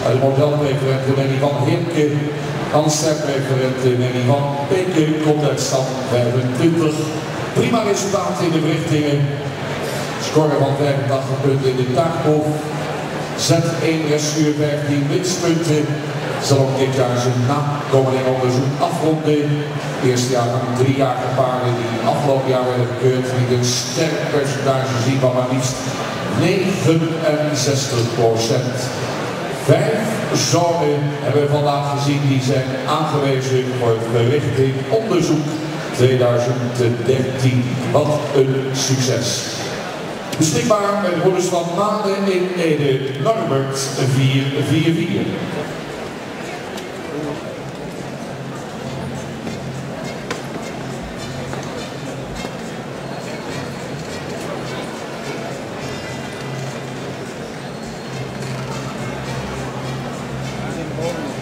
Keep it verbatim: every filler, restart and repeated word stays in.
de modelreferent Nanny van Heerke, Antwerp-referent Nanny van Peke, komt uit stand vijfentwintig. Prima resultaat in de verrichtingen. Score van vijfentachtig punten in de taakproef. Z één rescuur vijftien winstpunten. Zal ook dit jaar zijn nakomeling onderzoek afronden. Eerste jaar van drie jaar paarden die afgelopen jaar werden gekeurd, die een sterk percentage zien van maar liefst negenenzestig procent. Vijf zonen hebben we vandaag gezien die zijn aangewezen voor het verrichting onderzoek tweeduizend dertien. Wat een succes! Beschikbaar bij de broeders van Maden in Ede, Norbert vier vier vier. Bonus.